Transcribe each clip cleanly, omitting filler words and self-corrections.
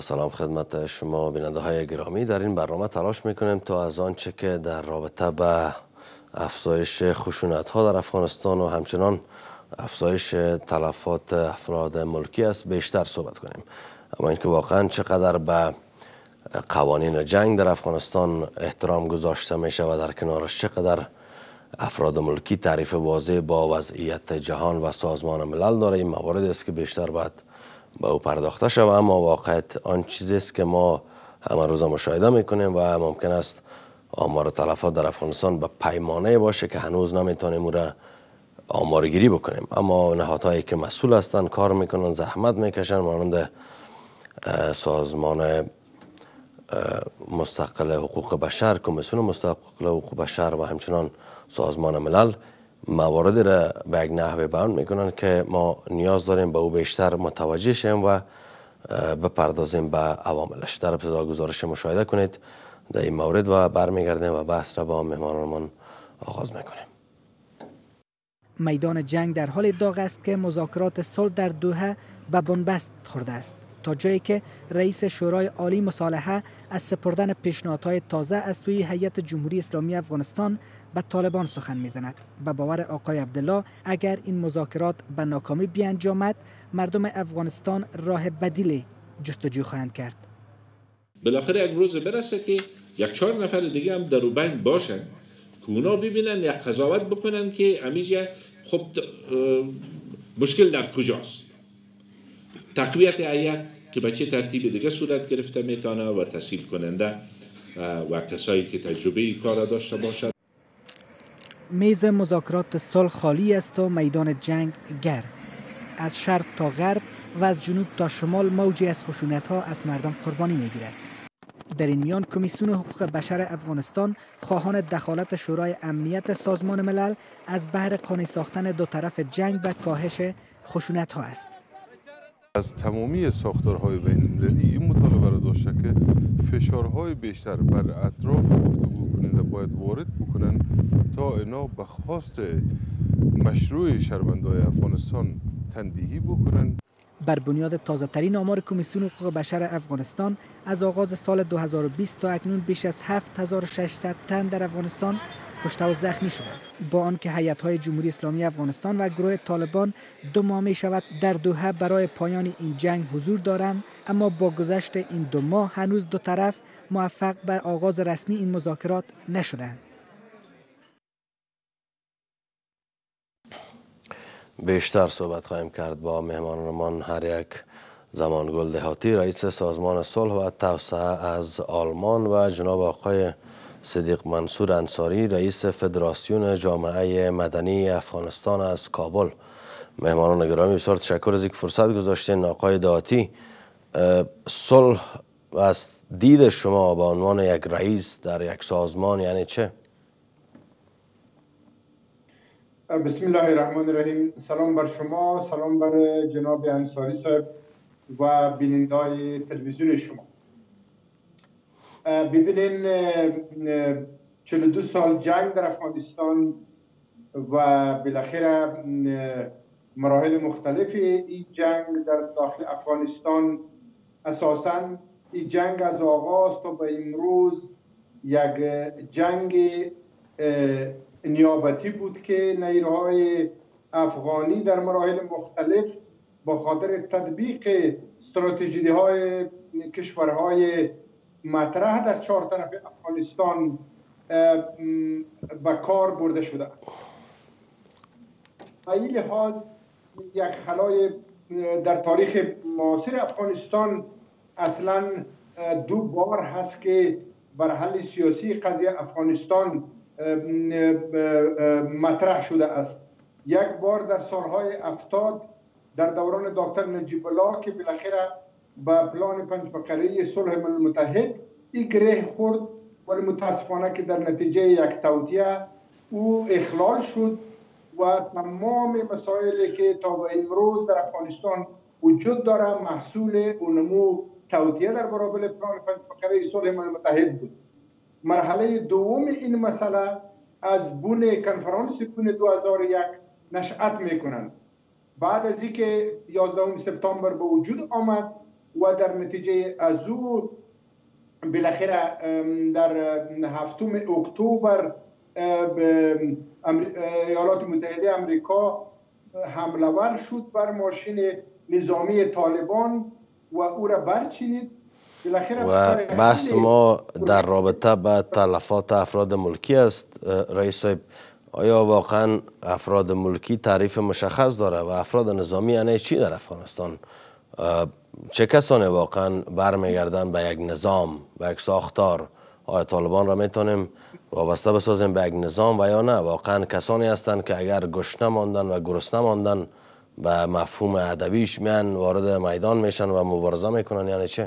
سلام خدمت شما بیننده های گرامی. در این برنامه تلاش میکنیم تا از آنچه که در رابطه به افزایش خشونت ها در افغانستان و همچنان افزایش تلفات افراد ملکی است بیشتر صحبت کنیم. اما اینکه واقعا چقدر به قوانین جنگ در افغانستان احترام گذاشته میشه و در کنارش چقدر افراد ملکی تعریف واضح با وضعیت جهان و سازمان ملل داره، این موارد است که بیشتر باید به او پرداخته شود. اما واقعیت آن چیزی است که ما همه روز مشاهده میکنیم و ممکن است آمار تلفات در افغانستان به پیمانه باشه که هنوز نمیتونیم او را آمارگیری بکنیم. اما نهادهایی که مسئول هستند کار میکنن، زحمت میکشن، مانند سازمان مستقل حقوق بشر، کمیسیون مستقل حقوق بشر و همچنان سازمان ملل، مواردی را به یک نحوه بیان میکنن که ما نیاز داریم به او بیشتر متوجه شیم و بپردازیم به عواملش. در ابتدا گزارش مشاهده کنید در این مورد و برمیگردیم و بحث را با مهمانان آغاز میکنیم. میدان جنگ در حال داغ است که مذاکرات صلح در دوحه به بنبست خورده است، تا جایی که رئیس شورای عالی مصالحه از سپردن پیشنهادهای تازه از سوی هیئت جمهوری اسلامی افغانستان به طالبان سخن میزند. به باور آقای عبدالله اگر این مذاکرات به ناکامی بیانجامد، مردم افغانستان راه بدیلی جستجو خواهند کرد. بالاخره یک روز برسه که یک 4 نفر دیگه هم در بین باشن که اونا ببینن، یک قضاوت بکنن که امیجا خب مشکل در کجاست. تقویت هیئت که به چه ترتیب دیگه صورت گرفته میتونه و تسهیل کننده و کسایی که تجربه کار داشته باشد. میز مذاکرات صلح خالی است و میدان جنگ گرم. از شرق تا غرب و از جنوب تا شمال موجی از خشونت ها از مردم قربانی میگیرد. در این میان کمیسیون حقوق بشر افغانستان خواهان دخالت شورای امنیت سازمان ملل از بهر قانع ساختن دو طرف جنگ به کاهش خشونت ها است. از تمامی ساختارهای بین‌المللی این مطالبه را داشته که فشارهای بیشتر بر اطراف گفتگو کننده باید وارد بکنن تا اینا به خواست مشروع شهروندان افغانستان تنبیهی بکنن. بر بنیاد تازه ترین آمار کمیسیون حقوق بشر افغانستان از آغاز سال 2020 تا اکنون بیش از 7600 تن در افغانستان کشته و زخمی شده، با آنکه هیئت‌های جمهوری اسلامی افغانستان و گروه طالبان 2 ماه می شود در دوحه برای پایان این جنگ حضور دارند، اما با گذشت این 2 ماه هنوز دو طرف موفق بر آغاز رسمی این مذاکرات نشدند. بیشتر صحبت خواهیم کرد با مهمانان هر یک. زمانگل دهاتی رئیس سازمان صلح و توسعه از آلمان و جناب آقای صدیق منصور انصاری رئیس فدراسیون جامعه مدنی افغانستان از کابل. مهمانان گرامی بسیار تشکر از اینکه فرصت گذاشتین. آقای دهاتی، صلح از دید شما به عنوان یک رئیس در یک سازمان یعنی چه؟ بسم الله الرحمن الرحیم. سلام بر شما، سلام بر جناب انصاری صاحب و بینندای تلویزیون شما. ببینین 42 سال جنگ در افغانستان و بالاخره مراحل مختلف این جنگ در داخل افغانستان، اساساً این جنگ از آغاز تا به امروز یک جنگ نیابتی بود که نیروهای افغانی در مراحل مختلف با خاطر تطبیق استراتژی های کشورهای مطرح در 4 طرف افغانستان به کار برده شده. به این لحاظ یک خلای در تاریخ معاصر افغانستان اصلا 2 بار هست که بر حل سیاسی قضیه افغانستان مطرح شده است. یک بار در سالهای 70 در دوران دکتر نجیب الله که بالاخره با پلان 5 فقره صلح ملل متحد این گره خورد، ولی متاسفانه که در نتیجه یک توطئه او اخلال شد و تمام مسائلی که تا به امروز در افغانستان وجود داره محصول نمو توطئه در برابر پلان 5 فقره صلح ملل متحد بود. مرحله دوم این مسئله از بن کنفرانس بن 2001 نشأت میکنند. بعد از اینکه 11 سپتامبر به وجود آمد و در نتیجه از او بالاخره در 7 اکتبر به ایالات متحده آمریکا حمله ور شد بر ماشین نظامی طالبان و او را برچینید. و بحث ما در رابطه با تلفات افراد ملکی است. رئیس صاحب، آیا واقعا افراد ملکی تعریف مشخص داره و افراد نظامی یعنی چی در افغانستان؟ چه کسانی واقعا برمیگردن به یک نظام، به یک ساختار؟ آیا طالبان را میتونیم وابسته بسازیم به یک نظام و یا نه واقعا کسانی هستند که اگر گشنه ماندن و گرسنه ماندن به مفهوم ادبیش میان وارد میدان میشن و مبارزه میکنن، یعنی چه؟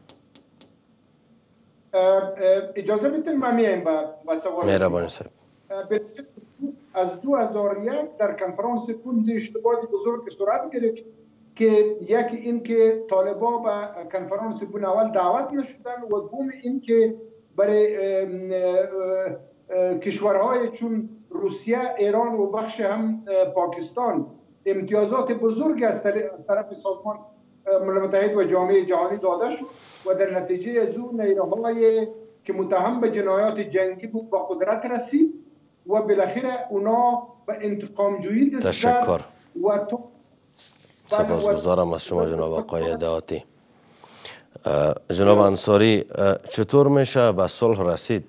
اجازه بدین ما میایم به سوال مهربانی صاحب. از 2001 در کنفرانس پوند اشتباهی بزرگ صورت گرفت که یکی این که طالبا به کنفرانس پوند اول دعوت نشدن و دوم این که برای کشورهای چون روسیه، ایران و بخش هم پاکستان امتیازات بزرگ از طرف سازمان ملل متحد و جامعه جهانی داده شد و در نتیجه از اون نیروهای که متهم به جنایات جنگی بود با قدرت رسید و بالاخره اونا به انتقام جویی دست تشکر و تو سپاسگزارم از شما جناب آقای دهاتی. جناب انصاری، چطور میشه به صلح رسید؟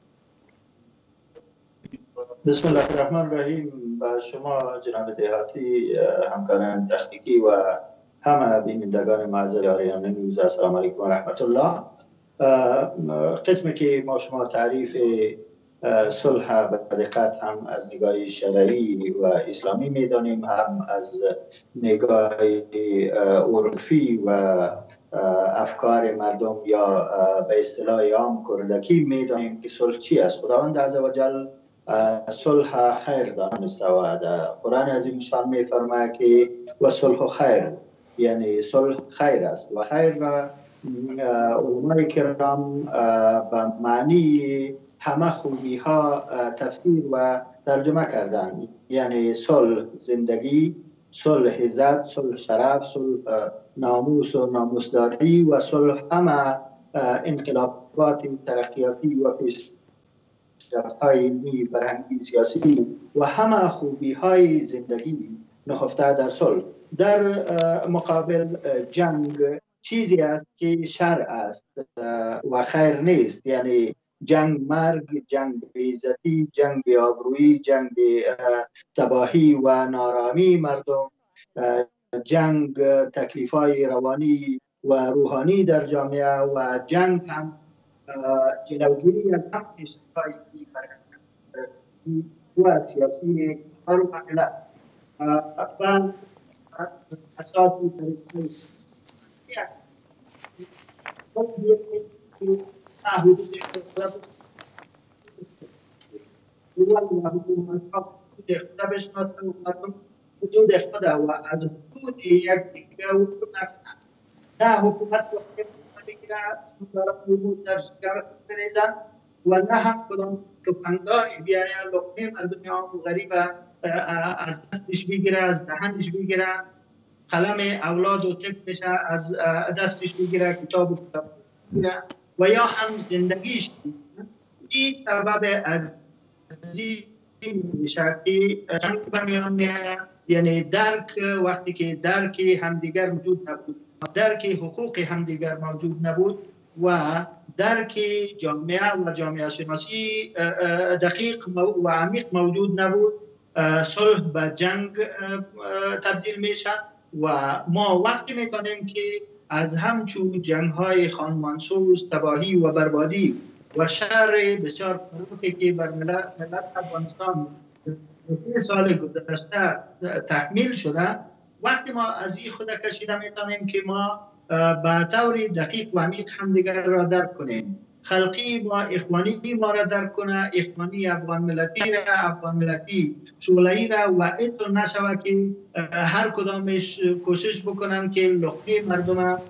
بسم الله الرحمن الرحیم. با شما جناب دهاتی، همکاران تکنیکی و همه بینندگان معزز آریانا نیوز، السلام علیکم و رحمت الله. قسمی که ما شما تعریف صلح به دقت هم از نگاه شرعی و اسلامی میدانیم، هم از نگاه عرفی و افکار مردم یا به اصطلاح عام کردکی میدانیم که صلح چی است. خداوند عزوجل صلح خیر دانسته و در قرآن عظیم شان میفرماید که و صلح خیر، یعنی صلح خیر است و خیر را علمای کرام به معنی همه خوبی ها تفسیر و ترجمه کردن، یعنی صلح زندگی، صلح عزت، صلح شرف، صلح ناموس و ناموسداری و صلح همه انقلابات ترقیاتی و پیشرفت‌های علمی، فرهنگی، سیاسی و همه خوبی‌های زندگی نهفته در صلح. در مقابل جنگ چیزی است که شر است و خیر نیست، یعنی جنگ مرگ، جنگ بی‌عزتی، جنگ بی‌آبرویی، جنگ تباهی و نارامی مردم، جنگ تکلیف‌های روانی و روحانی در جامعه و جنگ هم جلوگیری از هم پیشرفت‌های و سیاسی کشور و ملت و اساسی طریقی خدا بشناسن و مردم حدود خدا و از حدود یک دیگه عبور نکنن. نه حکومت وقتی بگیره بود در شکر بریزن و نه هم کدام تفنگداری بیاید لقمه مردم عام و غریب از دستش بگیره، از دهنش بگیره، قلم اولاد و طفلش از دستش بگیره، کتاب بگیره و یا هم زندگیش بگیره. این سبب از میشه که جنگ برمیان میاد، یعنی درک، وقتی که درک همدیگر موجود نبود، درک حقوق همدیگر موجود نبود و درک جامعه و جامعه شناسی دقیق و عمیق موجود نبود، صلح به جنگ تبدیل میشه و ما وقتی میتونیم که از همچون جنگ های خانمانسوز، تباهی و بربادی و شر بسیار پرتی که بر ملت افغانستان 3 سال گذشته تحمیل شده، وقتی ما از این خود کشیده میتونیم که ما به طور دقیق و عمیق همدیگر را درک کنیم، خلقی و اخوانی ما را درک کنه، اخوانی افغان ملتی را، افغان ملتی شعله‌ای را و اینطور نشود که هر کدامش کوشش بکنن که لقمه مردم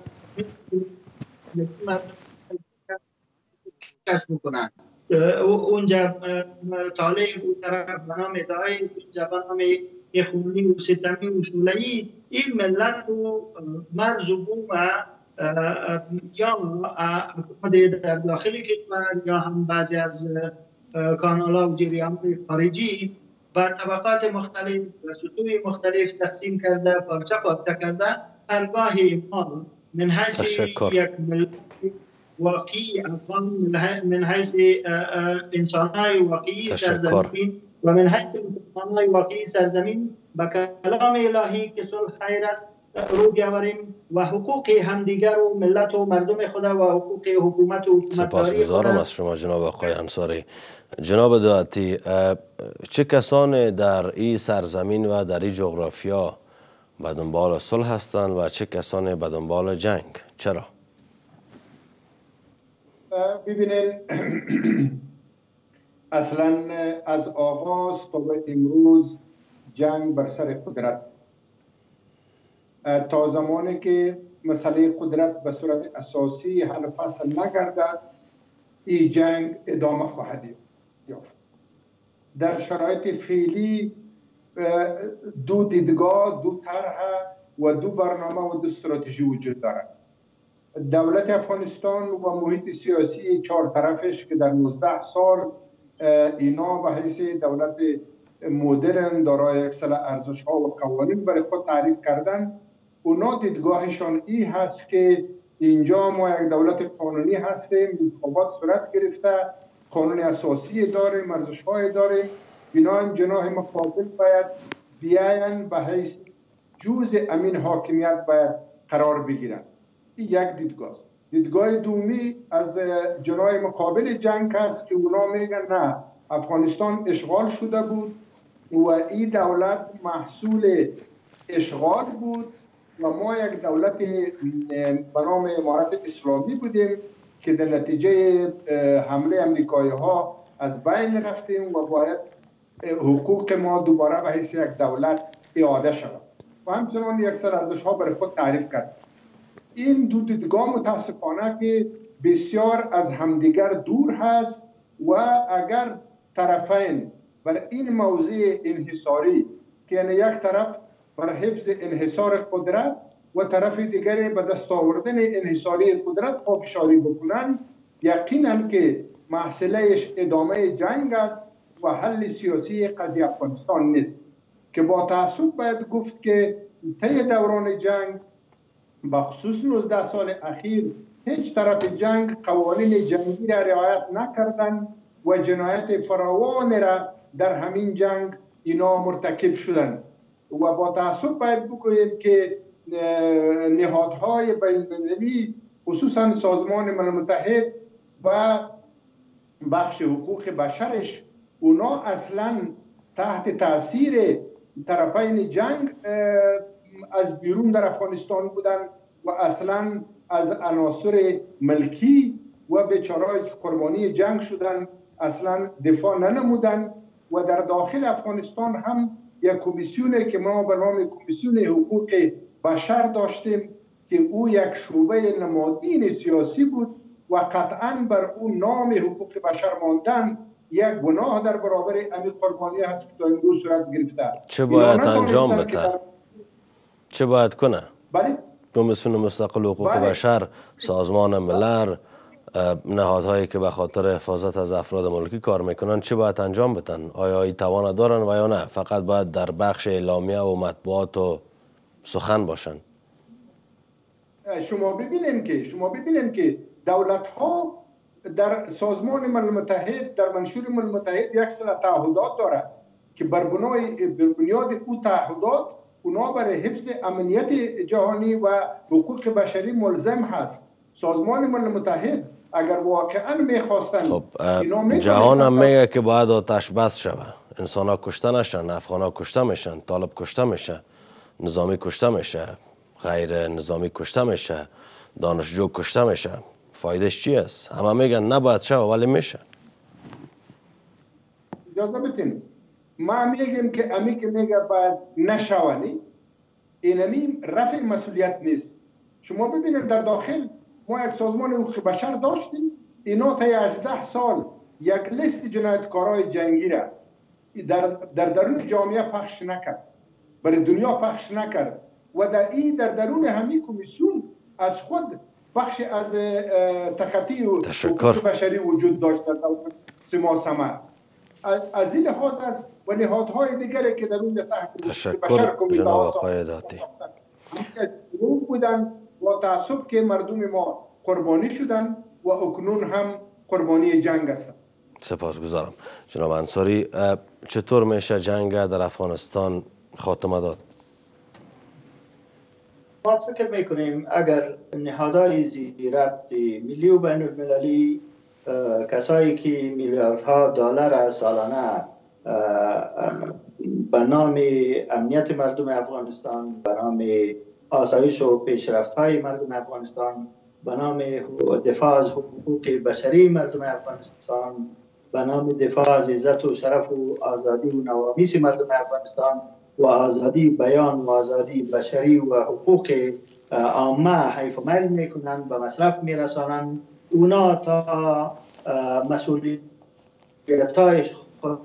کسب بکنن. اونجا طالع اون طرف به نام داعش، اونجا به نام اخوانی و ستمی و شعله‌ای این ملت رو مرز و بوم و یا در داخل کشور یا هم بعضی از کانال‌ها و جریان‌های خارجی با طبقات مختلف و سطوح مختلف تقسیم کرده، پارچه کرده. هرگاه ما من حیث یک ملت واقعی افغان، من حیث انسان‌های واقعی سرزمین و من حیث انسان‌های واقعی سرزمین با کلام الهی که صلح خیر است رو بیاوریم و حقوق همدیگر و ملت و مردم خود و حقوق حکومت و حکومتداری. سپاسگزارم از شما جناب آقای انصاری. جناب دعاتی، چه کسانی در این سرزمین و در این جغرافیا به دنبال صلح هستند و چه کسانی به دنبال جنگ؟ چرا؟ ببینید، اصلا از آغاز تا به امروز جنگ بر سر قدرت، تا زمانی که مسئله قدرت به صورت اساسی حل فصل نگردد این جنگ ادامه خواهد یافت. در شرایط فعلی دو دیدگاه، دو طرح و دو برنامه و دو استراتژی وجود دارد. دولت افغانستان و محیط سیاسی چهار طرفش که در 19 سال اینا به حیث دولت مدرن دارای یک سری ارزش‌ها و قوانین برای خود تعریف کردن، اونا دیدگاهشان این هست که اینجا ما یک دولت قانونی هستیم، انتخابات صورت گرفته، قانون اساسی داریم، ارزش‌های داریم، بنابراین جناح مقابل باید بیاین به حیث جزء امین حاکمیت باید قرار بگیرن. این یک دیدگاه است. دیدگاه دومی از جناح مقابل جنگ است که اونا میگن نه، افغانستان اشغال شده بود و این دولت محصول اشغال بود و ما یک دولت به نام امارت اسلامی بودیم که در نتیجه حمله امریکایی ها از بین رفتیم و باید حقوق ما دوباره به حیث یک دولت اعاده شود و همچنان یک سری ارزش ها برای خود تعریف کرد. این دو دیدگاه متاسفانه که بسیار از همدیگر دور هست و اگر طرفین بر این موضوع انحصاری که یعنی یک طرف بر حفظ انحصار قدرت و طرف دیگری به دست آوردن انحصاری قدرت پافشاری بکنند، یقینا که مسئلهش ادامه جنگ است و حل سیاسی قضیه افغانستان نیست. که با تأسف باید گفت که طی دوران جنگ بخصوص 19 سال اخیر هیچ طرف جنگ قوانین جنگی را رعایت نکردند و جنایت فراوان را در همین جنگ اینا مرتکب شدند و با تأسف باید بگوییم که نهادهای بین‌المللی خصوصا سازمان ملل متحد و بخش حقوق بشرش اونا اصلا تحت تاثیر طرفین جنگ از بیرون در افغانستان بودند و اصلا از عناصر ملکی و بیچاره‌ای که قربانی جنگ شدند اصلا دفاع ننمودند و در داخل افغانستان هم یک کمیسیونی که ما به نام کمیسیون حقوق بشر داشتیم که او یک شعبه نمادین سیاسی بود و قطعا بر اون نام حقوق بشر ماندن یک گناه در برابر امی قربانی هست که تا امروز صورت گرفته. چه باید انجام بده؟ چه باید کنه؟ بله؟ کمیسیون مستقل حقوق بشر، سازمان ملل، نهادهایی که به خاطر حفاظت از افراد ملکی کار میکنن چه باید انجام بدن؟ آیا این توان دارن و یا نه فقط باید در بخش اعلامیه و مطبوعات و سخن باشن؟ شما ببینید که دولت ها در سازمان ملل متحد، در منشور ملل متحد یک سری تعهدات دارد که بر بنیاد او تعهدات اونا برای حفظ امنیت جهانی و حقوق بشری ملزم هست. سازمان ملل متحد اگر واقعا میخواستن خب جهان هم میگه که باید آتش بس شوه، انسان ها کشته نشن، افغان ها کشته میشن، طالب کشته میشه، نظامی کشته میشه، غیر نظامی کشته میشه، دانشجو کشته میشه، فایدهش چی است؟ همه میگن نباید شوه ولی میشه. اجازه بدین ما میگیم که امی که میگه باید نشوانی اینمی رفع مسئولیت نیست. شما ببینید در داخل ما یک سازمان حقوق بشر داشتیم، اینا تا 18 سال یک لیست جنایتکارای جنگی را در درون جامعه پخش نکرد، برای دنیا پخش نکرد و در درون همین کمیسیون از خود بخش از تخطی حقوق بشری وجود داشت در دولت سیما سمر. از این لحاظ است و نهادهای دیگری که در اون تشکر جناب آقای داتی بودن و تعصب که مردم ما قربانی شدن و اکنون هم قربانی جنگ هستند. سپاسگزارم جناب انصاری. چطور میشه جنگ در افغانستان خاتمه داد؟ ما فکر میکنیم اگر نهادهای زیربط ملی و بین المللی، کسایی که میلیاردها دلار سالانه به نام امنیت مردم افغانستان، به نام آسایش و پیشرفت‌های مردم افغانستان، به نام دفاع از حقوق بشری مردم افغانستان، به نام دفاع از عزت و شرف و آزادی و نوامیس مردم افغانستان و آزادی بیان و آزادی بشری و حقوق عامه حیف و میل میکنن، به مصرف میرسانن، اونا تا مسئولیت‌های خود،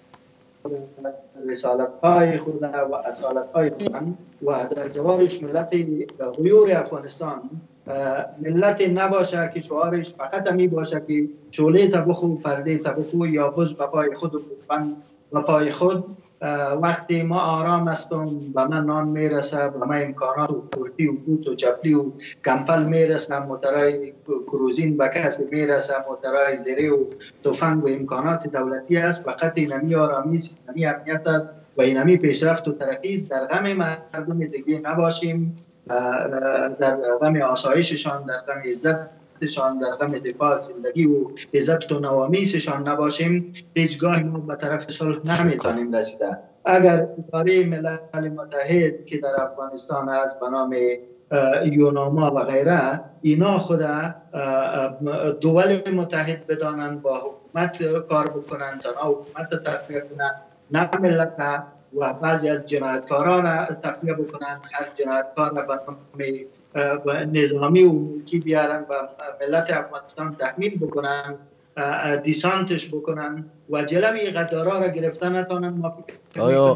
رسالت‌های خود و اصالت‌های خود و در جوابش ملت غیور افغانستان ملت نباشه که شعارش فقط می باشه که شعله تبخو پرده تبخو یا بز به پای خود و بند به پای خود. وقتی ما آرام هستم به من نان میرسه، به من امکانات و کورتی و بوت و چپلی و کمپل میرسه، موترهای کروزین به کسی میرسه، موترهای زیره و تفنگ و امکانات دولتی است. فقط اینمی آرامی است، اینمی امنیت است و اینمی پیشرفت و ترقی است. در غم مردم دیگه نباشیم، در غم آسایششان، در غم عزتشان، در غم دفاع زندگی و عزت و نوامیسشان نباشیم. هیچگاه ما به طرف صلح نمیتونیم رسیده. اگر اداره ملل متحد که در افغانستان است به نام یوناما و غیره، اینا خود دول متحد بدانن، با حکومت کار بکنن، تنها حکومت تقویه کنن، نه ملت، و بعضی از جنایتکاران را تقویه بکنن. هر جنایتکار را به نظامی و ملکی بیارن و ملت افغانستان تحمیل بکنن، دیسانتش بکنن و جلوی غدارا را گرفتن نتونن. ما آیا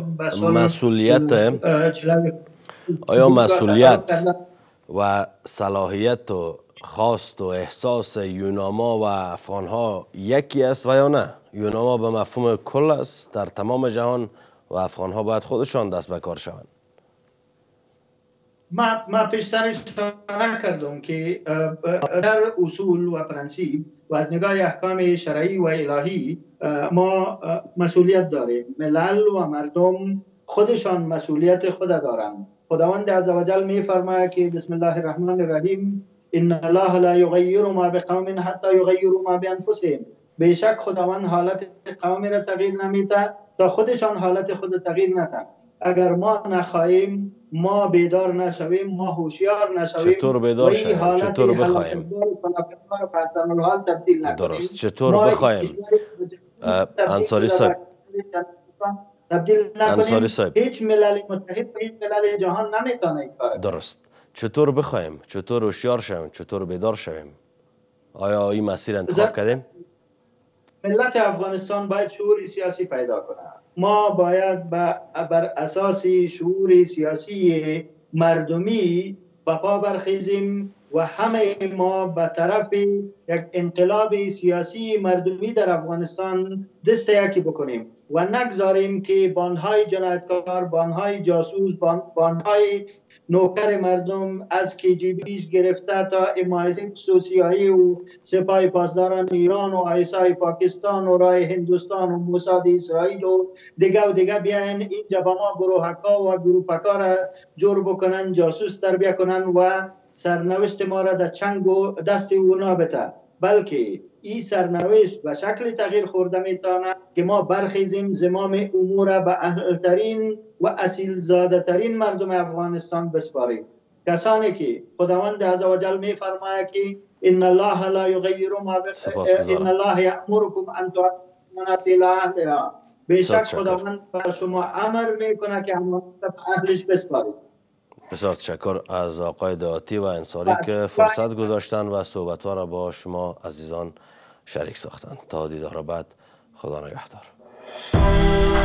مسئولیت و صلاحیت و خواست و احساس یوناما و افغانها یکی است و یا نه؟ یوناما به مفهوم کل است در تمام جهان و افغانها باید خودشان دست به کار شوند. ما پیشترش کردم که در اصول و پرنسیب و از نگاه احکام شرعی و الهی ما مسئولیت داریم. ملل و مردم خودشان مسئولیت خود دارند. خداوند عزوجل می فرماید که بسم الله الرحمن الرحیم ان الله لا یغیر ما بقوم حتی یغیروا ما بانفسهم. بیشک خداوند حالت قومی را تغییر نمیده تا خودشان حالت خود تغییر ندن. اگر ما نخواهیم، ما بیدار نشویم، ما هوشیار نشویم، چطور بیدار شویم؟ چطور بخواهیم؟ درست، چطور بخواهیم؟ انصاری صاحب، هیچ ملل متحد و هیچ ملل جهان نمیتونه این کار. درست، چطور بخواهیم؟ چطور هوشیار شویم؟ چطور بیدار شویم؟ آیا این مسیر انتخاب کردیم؟ ملت افغانستان باید شعور سیاسی پیدا کنه. ما باید بر اساس شعور سیاسی مردمی به پا برخیزیم و همه ما به طرف یک انقلاب سیاسی مردمی در افغانستان دست یکی بکنیم و نگذاریم که بانهای جنایتکار، بانهای جاسوس، بانهای نوکر مردم از KGB's گرفته تا MI6 سیاسی و سپاه پاسداران ایران و آیسای پاکستان و رای هندوستان و موساد اسرائیل و دیگه بیاین اینجا با ما گروهکا و گروپکا را جور بکنن، جاسوس تربیه کنن و سرنوشت ما را در چنگ و دست اونا بده. بلکه این سرنوشت به شکل تغییر خورده میتونه که ما برخیزیم زمام امور به اهلترین و اصیل زاده ترین مردم افغانستان بسپاریم. کسانی که خداوند عزوجل میفرماید که ان الله لا یغیر ما ان الله یأمرکم ان تؤدوا الامانات الی اهلها. بیشک خداوند به شما امر میکنه که امانت به اهلش بسپارید. بسیار تشکر از آقای دعاتی و انصاری که فرصت گذاشتن و صحبت‌ها را با شما عزیزان شریک ساختند. تا دیدار بعد، خدا نگهدار.